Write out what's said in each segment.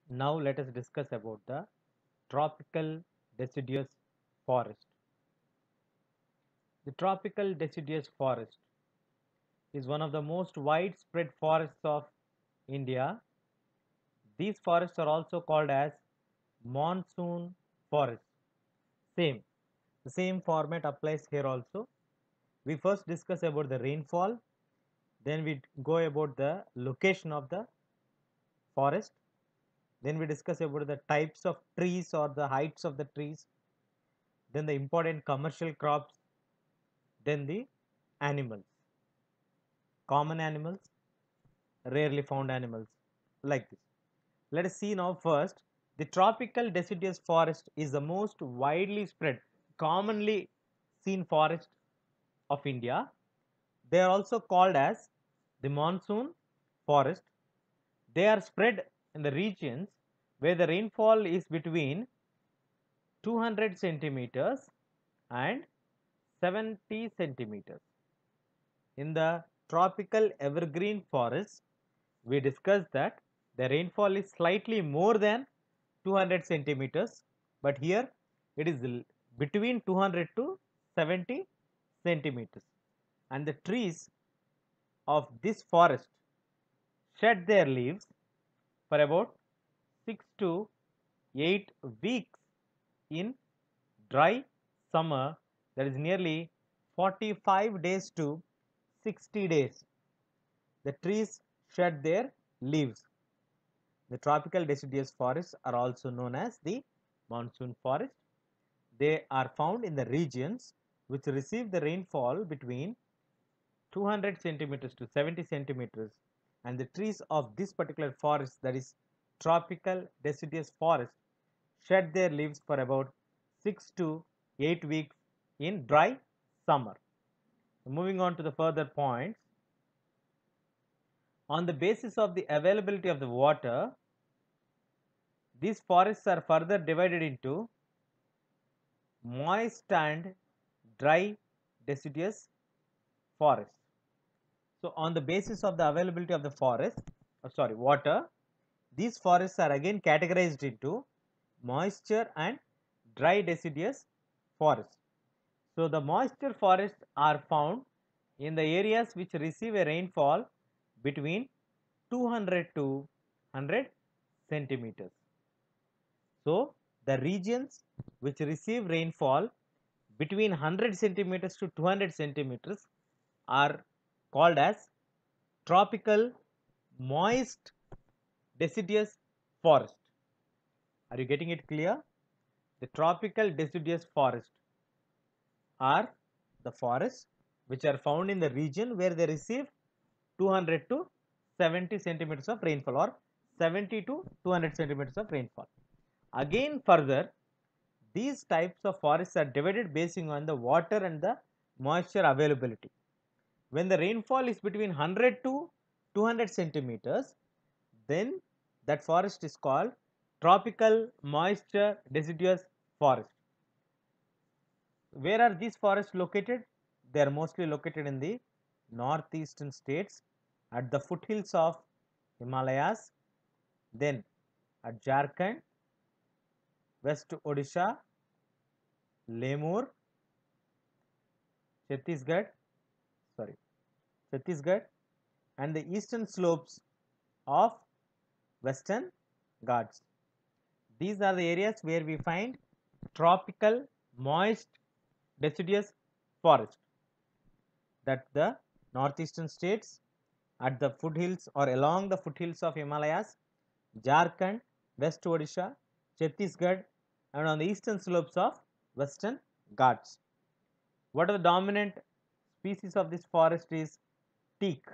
Now let us discuss about the tropical deciduous forest. The tropical deciduous forest is one of the most widespread forests of India. These forests are also called as monsoon forests. Same, the same format applies here also. We first discuss about the rainfall, then we go about the location of the forest, then we discuss about the types of trees or the heights of the trees, then the important commercial crops, then the animals, common animals, rarely found animals, like this. Let us see now first. The tropical deciduous forest is the most widely spread, commonly seen forest of India. They are also called as the monsoon forest. They are spread in the regions where the rainfall is between 200 centimeters and 70 centimeters. In the tropical evergreen forests, we discussed that the rainfall is slightly more than 200 centimeters, but here it is between 200 to 70 centimeters. And the trees of this forest shed their leaves for about 6 to 8 weeks in dry summer, that is nearly 45 days to 60 days. The trees shed their leaves. The tropical deciduous forests are also known as the monsoon forest. They are found in the regions which receive the rainfall between 200 centimeters to 70 centimeters, and the trees of this particular forest, that is tropical deciduous forest, shed their leaves for about 6 to 8 weeks in dry summer. Moving on to the further points, on the basis of the availability of the water, these forests are further divided into moist and dry deciduous forests. So, on the basis of the availability of the water, these forests are again categorized into moisture and dry deciduous forests. So, the moisture forests are found in the areas which receive a rainfall between 200 to 100 centimeters. So, the regions which receive rainfall between 100 centimeters to 200 centimeters are called as tropical moist deciduous forest. Are you getting it clear? The tropical deciduous forest are the forests which are found in the region where they receive 200 to 70 centimeters of rainfall, or 70 to 200 centimeters of rainfall. Again further, these types of forests are divided based on the water and the moisture availability. When the rainfall is between 100 to 200 centimeters, then that forest is called tropical moisture deciduous forest. Where are these forests located? They are mostly located in the northeastern states, at the foothills of Himalayas, then at Jharkhand, West Odisha, Lemur, Chhattisgarh, sorry, Chhattisgarh, and the eastern slopes of Western Ghats. These are the areas where we find tropical moist deciduous forest, that the northeastern states, at the foothills or along the foothills of Himalayas, Jharkhand, West Odisha, Chhattisgarh, and on the eastern slopes of Western Ghats. What are the dominant species of this forest is teak.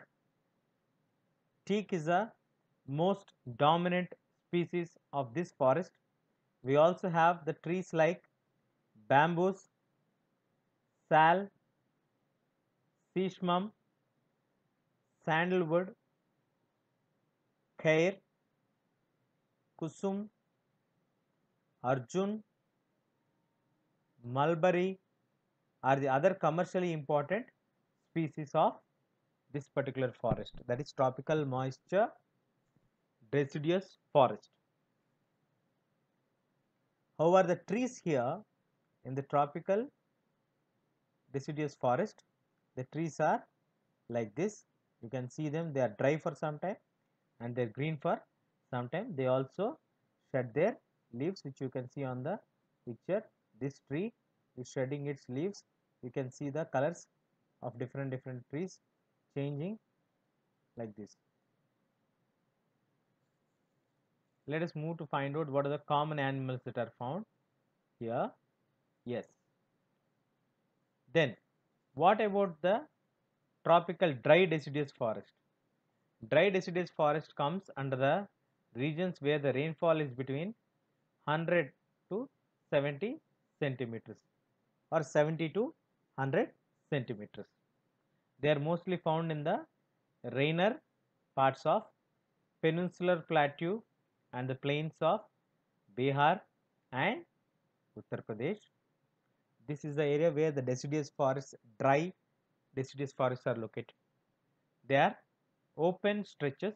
Teak is the most dominant species of this forest. We also have the trees like bamboos, sal, shisham, sandalwood, Khair, Kusum, Arjun, mulberry are the other commercially important species of this particular forest, that is tropical moisture deciduous forest. However, the trees here in the tropical deciduous forest, the trees are like this. You can see them, they are dry for some time and they are green for some time. They also shed their leaves, which you can see on the picture. This tree is shedding its leaves. You can see the colors of different trees changing like this. Let us move to find out what are the common animals that are found here. Yes. Then what about the tropical dry deciduous forest? Dry deciduous forest comes under the regions where the rainfall is between 100 to 70 centimeters or 70 to 100 centimeters. They are mostly found in the rainer parts of peninsular plateau and the plains of Bihar and Uttar Pradesh. This is the area where the deciduous forests, dry deciduous forests are located. They are open stretches.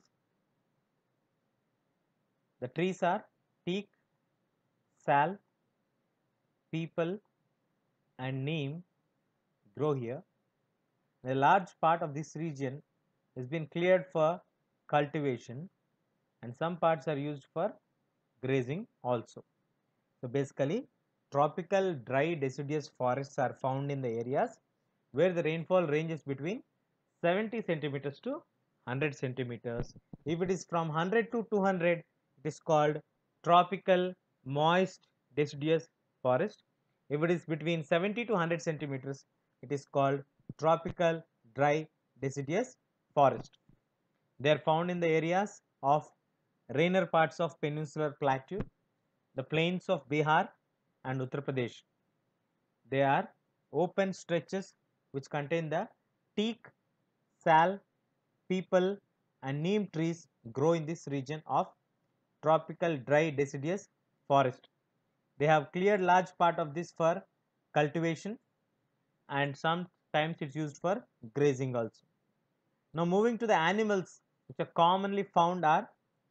The trees are teak, sal, peepal and neem grow here. A large part of this region has been cleared for cultivation and some parts are used for grazing also. So, basically tropical dry deciduous forests are found in the areas where the rainfall ranges between 70 centimeters to 100 centimeters. If it is from 100 to 200, it is called tropical moist deciduous forest. If it is between 70 to 100 centimeters, it is called tropical dry deciduous forest. They are found in the areas of rainer parts of peninsular plateau, the plains of Bihar and Uttar Pradesh. They are open stretches which contain the teak, sal, peepal and neem trees grow in this region of tropical dry deciduous forest. They have cleared large part of this for cultivation and sometimes it is used for grazing also. Now moving to the animals which are commonly found are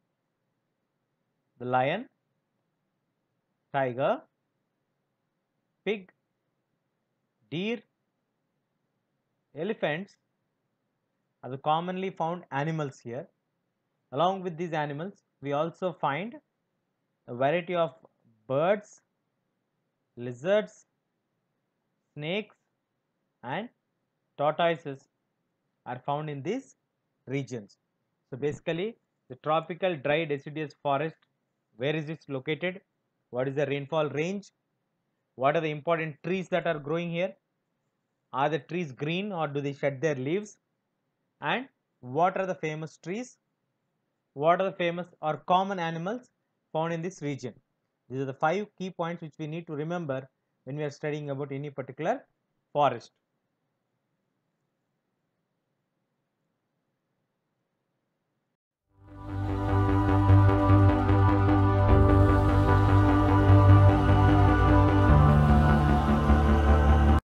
the lion, tiger, pig, deer, elephants are the commonly found animals here. Along with these animals, we also find a variety of birds, lizards, snakes and tortoises are found in these regions. So, basically the tropical dry deciduous forest, where is it located? What is the rainfall range? What are the important trees that are growing here? Are the trees green or do they shed their leaves? And what are the famous trees? What are the famous or common animals found in this region? These are the 5 key points which we need to remember when we are studying about any particular forest.